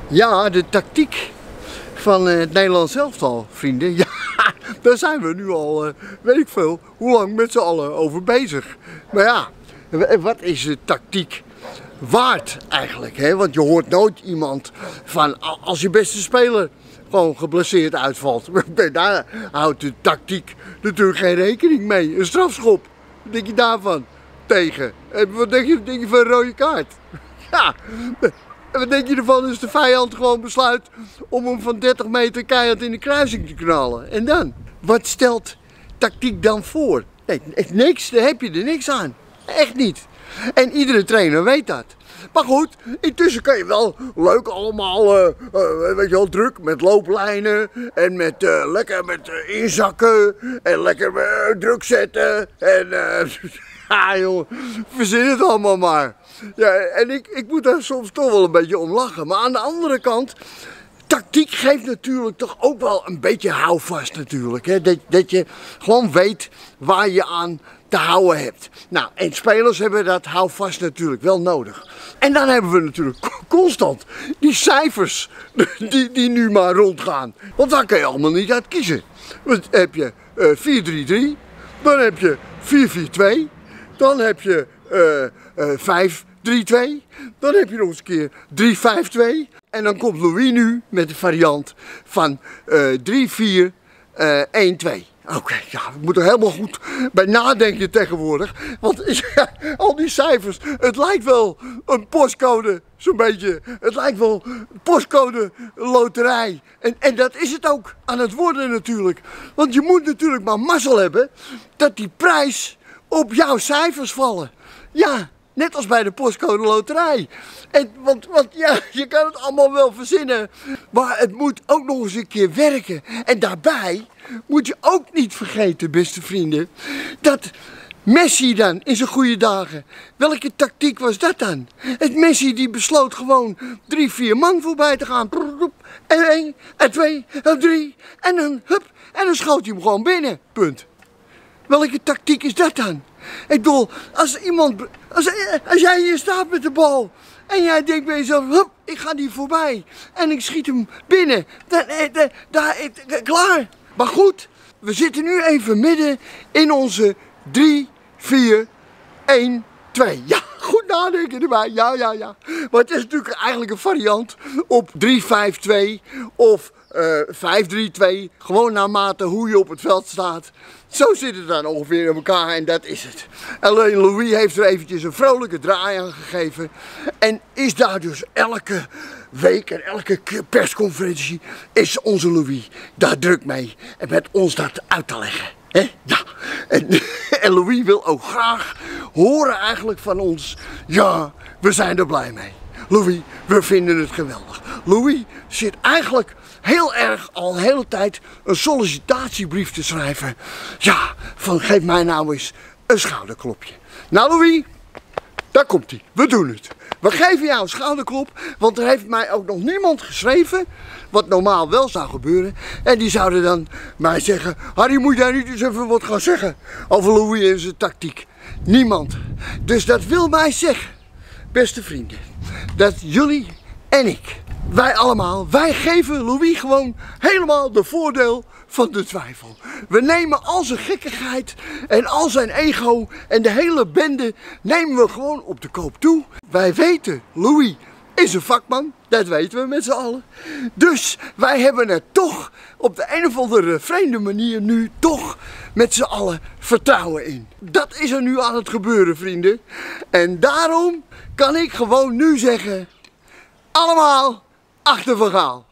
Ja, de tactiek van het Nederlands elftal, vrienden. Ja, daar zijn we nu al, weet ik veel, hoe lang met z'n allen over bezig. Maar ja, wat is de tactiek waard eigenlijk? Hè? Want je hoort nooit iemand van, als je beste speler gewoon geblesseerd uitvalt. Daar houdt de tactiek natuurlijk geen rekening mee. Een strafschop, wat denk je daarvan? Tegen. En wat denk je van een rode kaart? Ja. En wat denk je ervan als de vijand gewoon besluit om hem van 30 meter keihard in de kruising te knallen? En dan? Wat stelt tactiek dan voor? Nee, niks, daar heb je er niks aan. Echt niet. En iedere trainer weet dat. Maar goed, intussen kan je wel leuk allemaal, weet je wel, druk met looplijnen en met lekker met inzakken en lekker druk zetten en ja joh, verzin het allemaal maar. Ja, en ik moet daar soms toch wel een beetje om lachen. Maar aan de andere kant, tactiek geeft natuurlijk toch ook wel een beetje houvast natuurlijk. Hè? Dat je gewoon weet waar je aan te houden hebt. Nou, en spelers hebben dat houvast natuurlijk wel nodig. En dan hebben we natuurlijk constant die cijfers die nu maar rondgaan. Want daar kan je allemaal niet uit kiezen. Dan heb je 4-3-3, dan heb je 4-4-2, dan heb je 5-3-2, dan heb je nog eens een keer 3-5-2. En dan komt Louis nu met de variant van 3-4-1-2. Oké, ja, we moeten er helemaal goed bij nadenken tegenwoordig. Want ja, al die cijfers, het lijkt wel een postcode, zo'n beetje. Het lijkt wel postcode loterij. En dat is het ook aan het worden natuurlijk. Want je moet natuurlijk maar mazzel hebben dat die prijs op jouw cijfers vallen. Ja, net als bij de postcode loterij. Want ja, je kan het allemaal wel verzinnen, maar het moet ook nog eens een keer werken. En daarbij moet je ook niet vergeten, beste vrienden, dat Messi dan in zijn goede dagen, welke tactiek was dat dan? Het Messi die besloot gewoon 3-4 man voorbij te gaan. En 1, en 2, en 3, en dan hup, en dan schoot hij hem gewoon binnen. Punt. Welke tactiek is dat dan? Ik bedoel, als jij hier staat met de bal en jij denkt bij jezelf, hup, ik ga die voorbij en ik schiet hem binnen, klaar. Maar goed, we zitten nu even midden in onze 3-4-1-2. Ja, goed nadenken erbij, ja. Maar het is natuurlijk eigenlijk een variant op 3-5-2 of 5-3-2, gewoon naarmate hoe je op het veld staat. Zo zit het dan ongeveer in elkaar en dat is het. Alleen Louis heeft er eventjes een vrolijke draai aan gegeven. En is daar dus elke week en elke persconferentie is onze Louis daar druk mee. En met ons dat uit te leggen. Hè? Ja. En Louis wil ook graag horen eigenlijk van ons. Ja, we zijn er blij mee. Louis, we vinden het geweldig. Louis zit eigenlijk heel erg al de hele tijd een sollicitatiebrief te schrijven. Ja, van geef mij nou eens een schouderklopje. Nou Louis, daar komt hij. We doen het. We geven jou een schouderklop, want er heeft mij ook nog niemand geschreven, wat normaal wel zou gebeuren. En die zouden dan mij zeggen, Harry, moet jij niet eens even wat gaan zeggen over Louis en zijn tactiek? Niemand. Dus dat wil mij zeggen, beste vrienden, dat jullie en ik, wij allemaal, wij geven Louis gewoon helemaal de voordeel van de twijfel. We nemen al zijn gekkigheid en al zijn ego en de hele bende nemen we gewoon op de koop toe. Wij weten, Louis is een vakman, dat weten we met z'n allen. Dus wij hebben er toch op de een of andere vreemde manier nu toch met z'n allen vertrouwen in. Dat is er nu aan het gebeuren, vrienden. En daarom kan ik gewoon nu zeggen, allemaal achter Van Gaal.